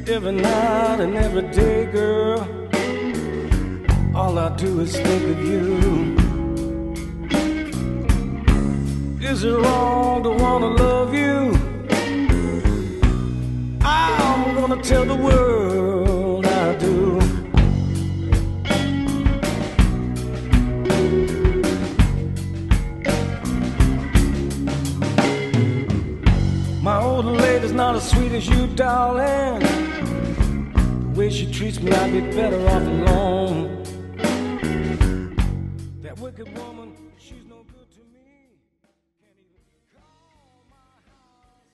Every night and every day, girl, all I do is think of you. Is it wrong to wanna love you? I'm gonna tell the world I do. My old lady's not as sweet as you, darling. The way she treats me, I'd be better off alone. That wicked woman, she's no good.